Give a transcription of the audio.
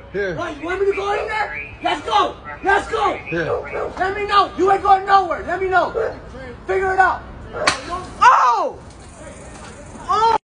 Here. What, you want me to go in there? Let's go. Let's go. Here. Let me know. You ain't going nowhere. Let me know. Figure it out.